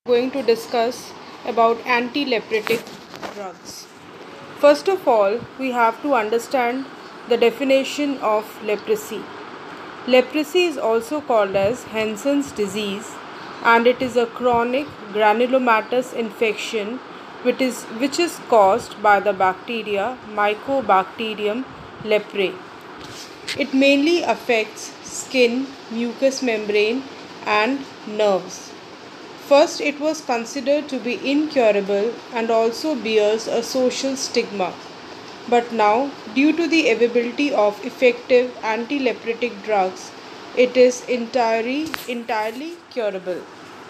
going to discuss about anti-leprotic drugs. First of all, we have to understand the definition of leprosy. Leprosy is also called as Hansen's disease, and it is a chronic granulomatous infection which is caused by the bacteria Mycobacterium leprae. It mainly affects skin, mucous membrane, and nerves. First, it was considered to be incurable and also bears a social stigma. But now, due to the availability of effective anti-leprotic drugs, it is entirely curable.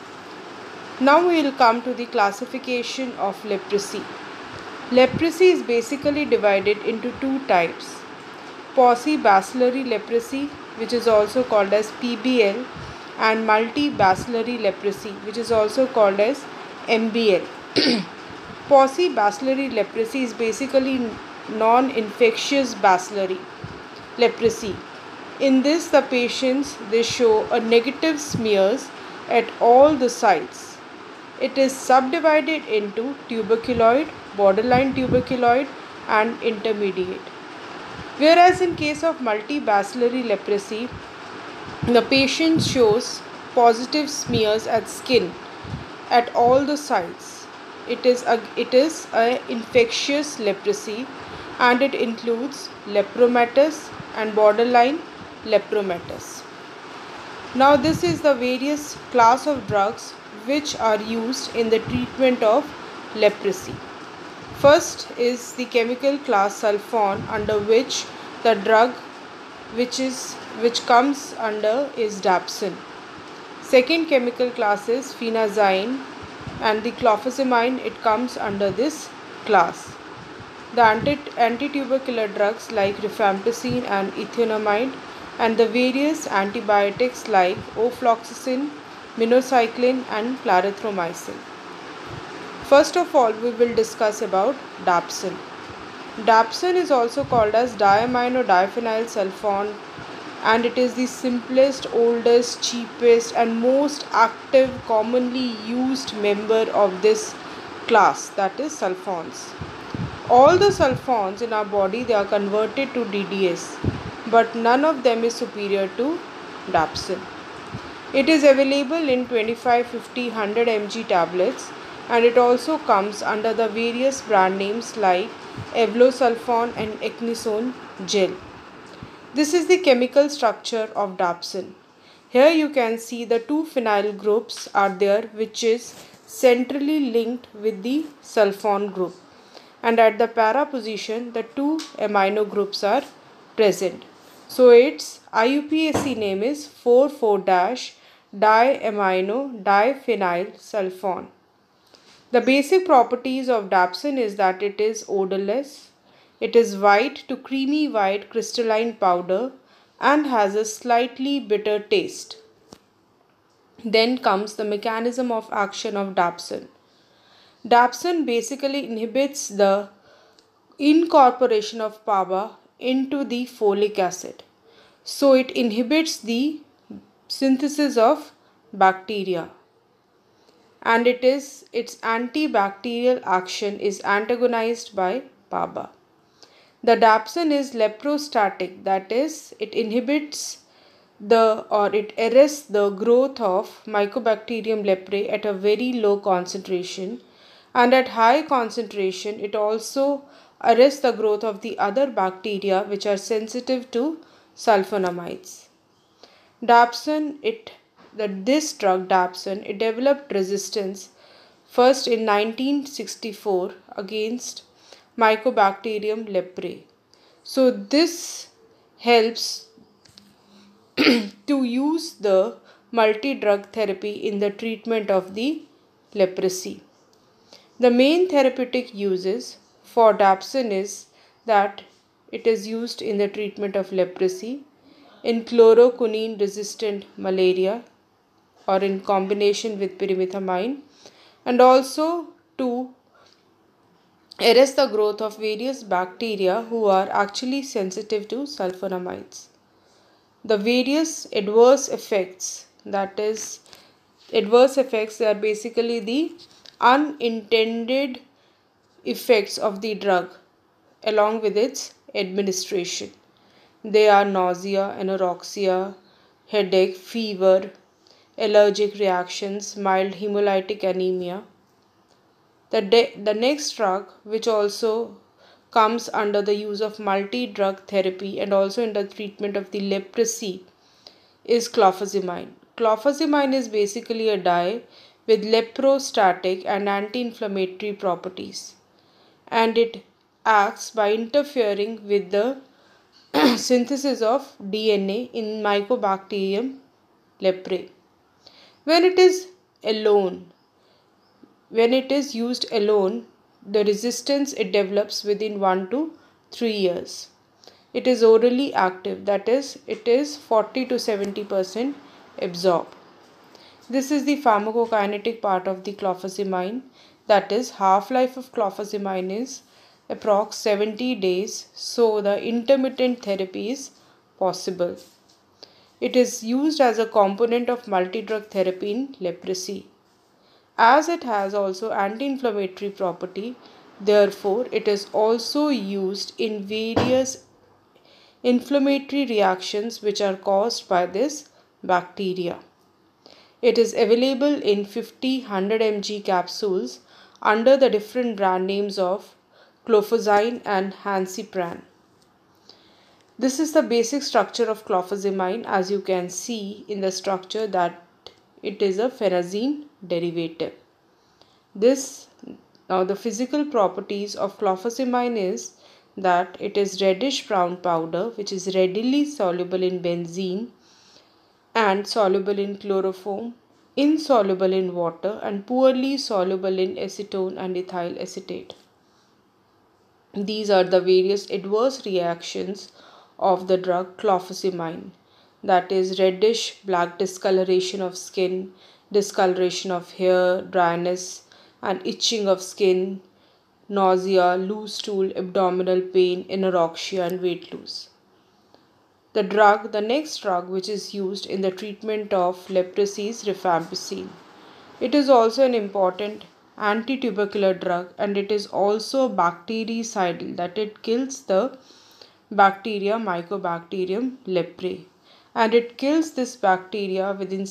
Now we will come to the classification of leprosy. Leprosy is basically divided into two types: paucibacillary leprosy, which is also called as PBL, and multibacillary leprosy, which is also called as MBL. Paucibacillary leprosy is basically non-infectious bacillary leprosy. In this, the patients they show a negative smears at all the sites. It is subdivided into tuberculoid, borderline tuberculoid, and intermediate. Whereas in case of multibacillary leprosy, the patient shows positive smears at skin at all the sites. It is a infectious leprosy, and it includes lepromatous and borderline lepromatous. Now this is the various class of drugs which are used in the treatment of leprosy. First is the chemical class sulfone, under which the drug which comes under is dapsone. Second chemical class is phenazine, and the clofazimine, it comes under this class. The anti-tubercular drugs like rifampicin and ethionamide, and the various antibiotics like ofloxacin, minocycline, and clarithromycin. First of all, we will discuss about dapsone. Dapsone is also called as diaminodiphenyl sulfone, and it is the simplest, oldest, cheapest, and most active commonly used member of this class, that is sulfones. All the sulfones in our body, they are converted to DDS, but none of them is superior to dapsone. It is available in 25, 50, 100 mg tablets, and it also comes under the various brand names like Evlosulfone and Ecnison gel. This is the chemical structure of dapsone. Here you can see the two phenyl groups are there, which is centrally linked with the sulfone group, and at the para position the two amino groups are present. So its IUPAC name is 4,4-diamino diphenyl sulfone. The basic properties of dapsone is that it is odorless, it is white to creamy white crystalline powder, and has a slightly bitter taste. Then comes the mechanism of action of dapsone. Dapsone basically inhibits the incorporation of PABA into the folic acid. So it inhibits the synthesis of bacteria, and its antibacterial action is antagonized by PABA. The dapsone is leprostatic, that is, it inhibits it arrests the growth of Mycobacterium leprae at a very low concentration, and at high concentration it also arrests the growth of the other bacteria which are sensitive to sulfonamides. This drug dapsone, it developed resistance first in 1964 against Mycobacterium leprae. So this helps to use the multi-drug therapy in the treatment of the leprosy. The main therapeutic uses for dapsone is that it is used in the treatment of leprosy, in chloroquine resistant malaria, or in combination with pyrimethamine, and also to arrest the growth of various bacteria who are actually sensitive to sulfonamides. The various adverse effects, that is Adverse effects are basically the unintended effects of the drug along with its administration. They are nausea, anorexia, headache, fever, allergic reactions, mild hemolytic anemia. The next drug, which also comes under the use of multi-drug therapy and also in the treatment of the leprosy, is clofazimine. Clofazimine is basically a dye with leprostatic and anti-inflammatory properties, and it acts by interfering with the synthesis of DNA in Mycobacterium leprae. When it is alone, when it is used alone, the resistance it develops within 1 to 3 years. It is orally active, that is, it is 40 to 70% absorbed. This is the pharmacokinetic part of the clofazimine, that is, half-life of clofazimine is approx 70 days, so the intermittent therapy is possible. It is used as a component of multi-drug therapy in leprosy. As it has also anti-inflammatory property, therefore it is also used in various inflammatory reactions which are caused by this bacteria. It is available in 50, 100 mg capsules under the different brand names of clofazine and Hansipran. This is the basic structure of clofazimine. As you can see in the structure that it is a pherazine derivative. Now the physical properties of clofazimine is that it is reddish brown powder which is readily soluble in benzene and soluble in chloroform, insoluble in water and poorly soluble in acetone and ethyl acetate. These are the various adverse reactions of the drug clofazimine, that is reddish black discoloration of skin, discoloration of hair, dryness and itching of skin, nausea, loose stool, abdominal pain, anorexia and weight loss. The next drug which is used in the treatment of leprosy is rifampicin. It is also an important anti-tubercular drug and it is also bactericidal, that it kills the bacteria Mycobacterium leprae, and it kills this bacteria within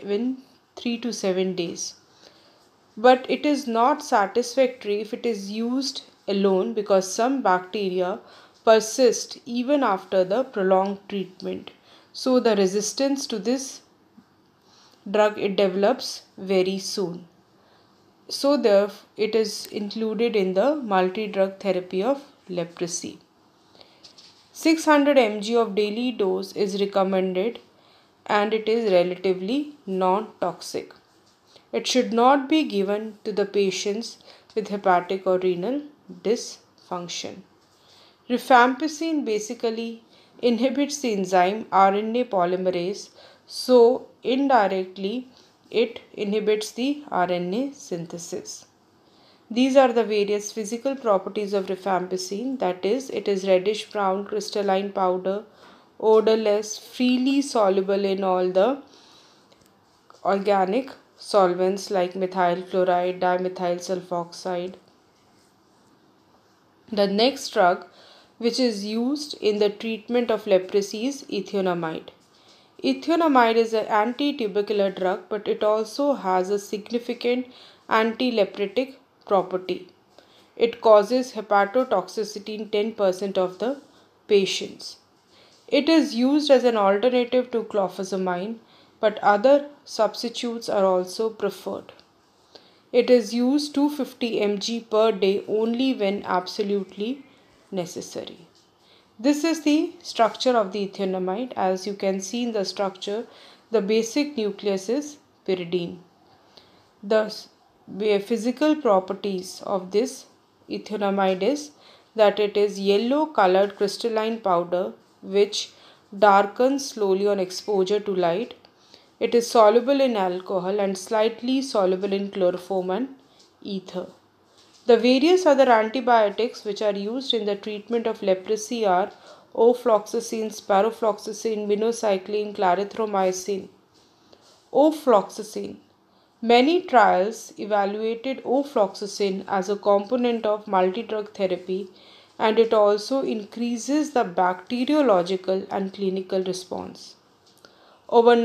3 to 7 days. But it is not satisfactory if it is used alone because some bacteria persist even after the prolonged treatment. So the resistance to this drug it develops very soon. So therefore it is included in the multi-drug therapy of leprosy. 600 mg of daily dose is recommended and it is relatively non-toxic. It should not be given to the patients with hepatic or renal dysfunction. Rifampicin basically inhibits the enzyme RNA polymerase, so indirectly it inhibits the RNA synthesis. These are the various physical properties of rifampicin, that is, it is reddish brown crystalline powder, odorless, freely soluble in all the organic solvents like methyl chloride, dimethyl sulfoxide. The next drug which is used in the treatment of leprosy is ethionamide. Ethionamide is an anti-tubercular drug, but it also has a significant anti-leprotic property. It causes hepatotoxicity in 10% of the patients. It is used as an alternative to clofazimine, but other substitutes are also preferred. It is used 250 mg per day only when absolutely necessary. This is the structure of the ethionamide. As you can see in the structure, the basic nucleus is pyridine. The physical properties of this ethionamide is that it is yellow colored crystalline powder which darkens slowly on exposure to light. It is soluble in alcohol and slightly soluble in chloroform and ether. The various other antibiotics which are used in the treatment of leprosy are ofloxacin, sparofloxacin, minocycline, clarithromycin. Ofloxacin. Many trials evaluated ofloxacin as a component of multidrug therapy, and it also increases the bacteriological and clinical response. Over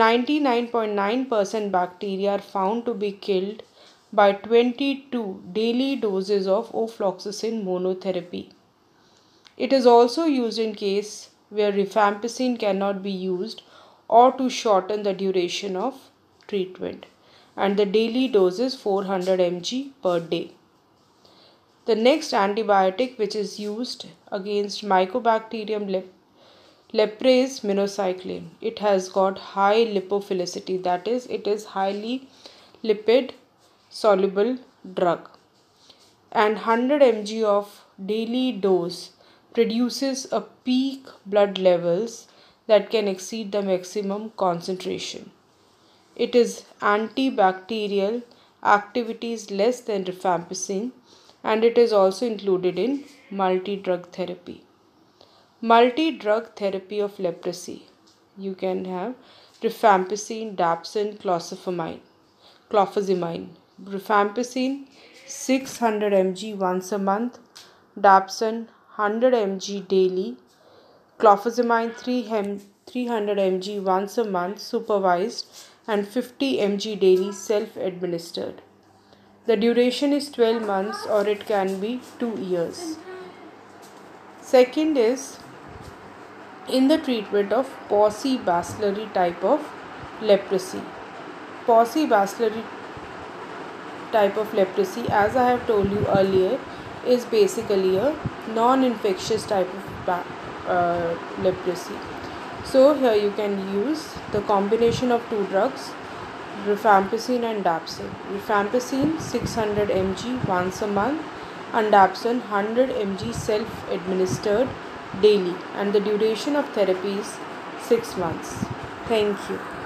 99.9% bacteria are found to be killed by 22 daily doses of ofloxacin monotherapy. It is also used in case where rifampicin cannot be used or to shorten the duration of treatment, and the daily dose is 400 mg per day. The next antibiotic which is used against Mycobacterium leprae is minocycline. It has got high lipophilicity, that is, it is highly lipid soluble drug, and 100 mg of daily dose produces a peak blood levels that can exceed the maximum concentration. It is antibacterial, activity is less than rifampicin, and it is also included in multi-drug therapy. Multi-drug therapy of leprosy. You can have rifampicin, dapsone, clofazimine. Rifampicin 600 mg once a month, dapsone 100 mg daily, clofazimine 300 mg once a month supervised, and 50 mg daily self-administered. The duration is 12 months or it can be 2 years. Second is in the treatment of Pauci bacillari type of leprosy. Pauci bacillari type of leprosy, as I have told you earlier, is basically a non-infectious type of leprosy. So here you can use the combination of two drugs, rifampicin and dapsone. Rifampicin 600 mg once a month and dapsone 100 mg self-administered daily, and the duration of therapy is 6 months. Thank you.